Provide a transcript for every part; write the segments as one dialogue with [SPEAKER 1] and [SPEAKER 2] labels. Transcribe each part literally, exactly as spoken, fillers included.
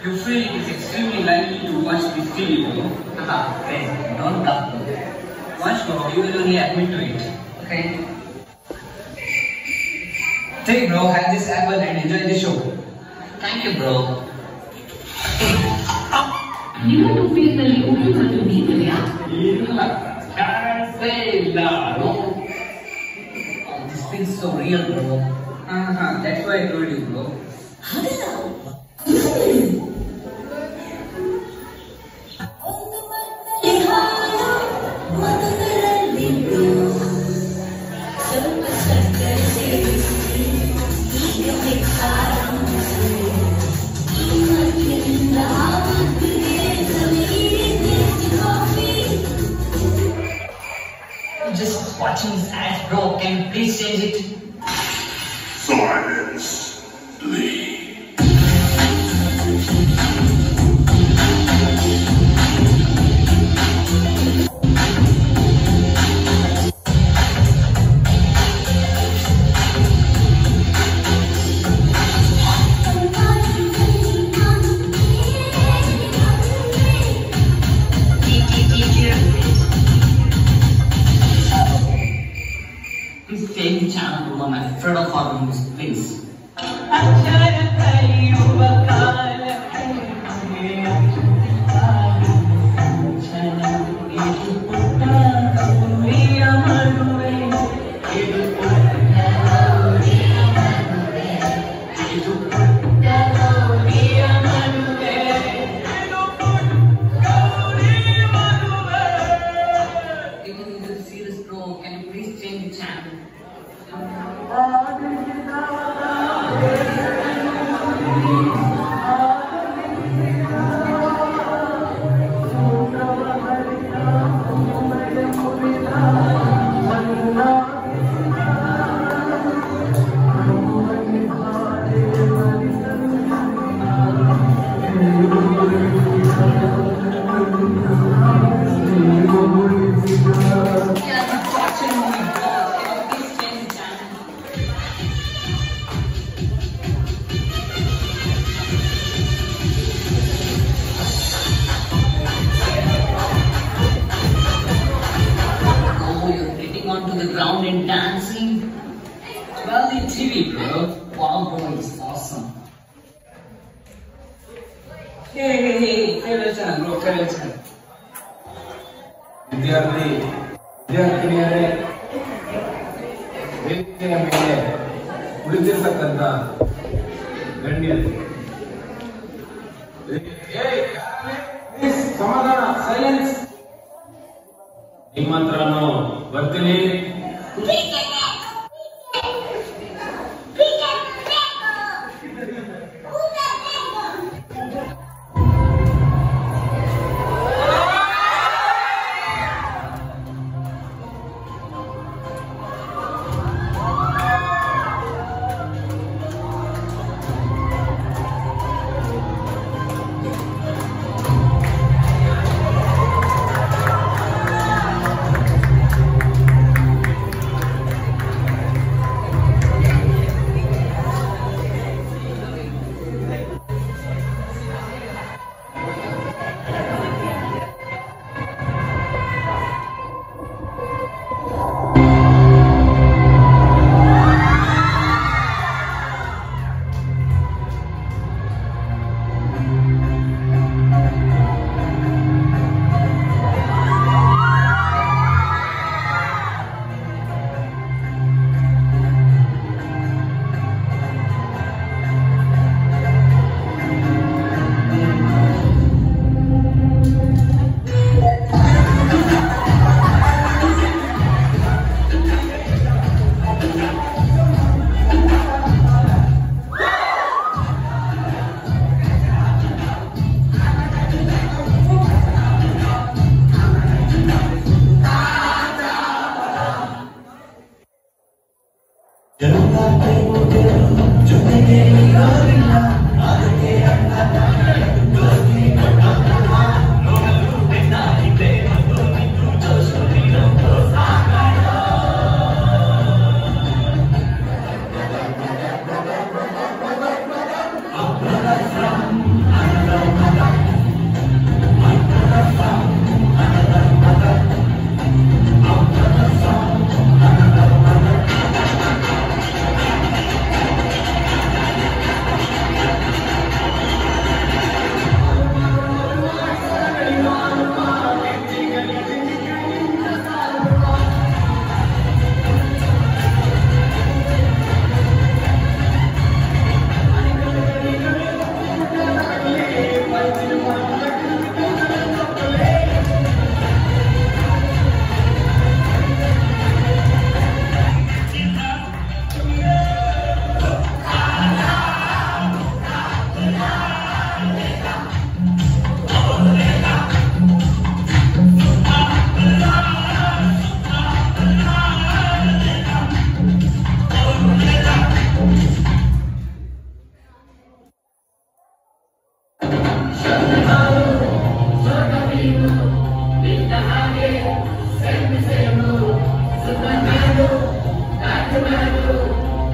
[SPEAKER 1] You feel it is extremely likely to watch this T V, bro.
[SPEAKER 2] Haha, friend, don't laugh.
[SPEAKER 1] Watch, bro. You will only admit to it.
[SPEAKER 2] Okay.
[SPEAKER 1] Take, bro. Have this apple and enjoy the show.
[SPEAKER 2] Thank you, bro.
[SPEAKER 3] ನಿಮ್ಮ ಟೋಪಿಯಲ್ಲಿ ಊಟವನ್ನು ನೀಡಿದೆಯಾ?
[SPEAKER 1] ಇಲ್ಲ. ಚಾನ್ಸೇ ಇಲ್ಲ.
[SPEAKER 2] This feels so real, bro.
[SPEAKER 1] Uh-huh. That's why I told you, bro.
[SPEAKER 2] Just watching his ads, bro. Can you please change it?
[SPEAKER 4] Silence, Lee.
[SPEAKER 2] Please change the channel, bro. I'm afraid of our movies, please. Serious, bro. Can you please change the channel? Onto the ground and dancing. Well, the T V, bro. Wow, bro, it's awesome.
[SPEAKER 1] Hey, hey, hey, favorite channel, bro. Favorite channel.
[SPEAKER 5] ವಿದ್ಯಾರ್ಥಿ ವಿದ್ಯಾರ್ಥಿನಿಯರೇ ವೇದಿಕೆಯ ಮೇಲೆ ಕುಳಿತಿರ್ತಕ್ಕಂಥ ಗಣ್ಯರು ಸಮಾಧಾನ silence ನಿಮ್ಮ ಹತ್ರನು ಬರ್ತೀನಿ.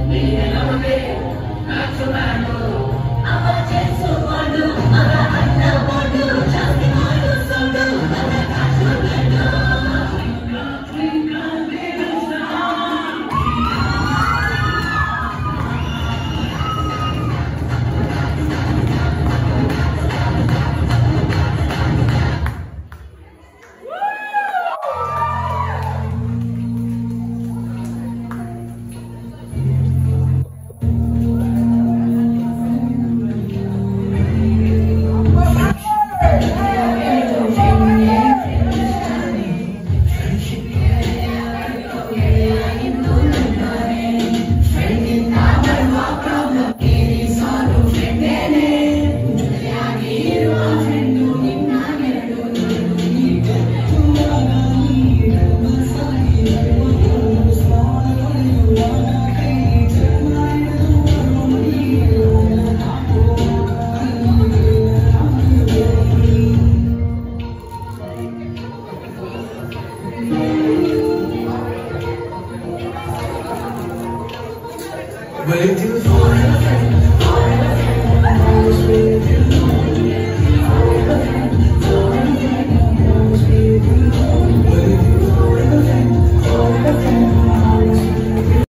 [SPEAKER 4] Will you do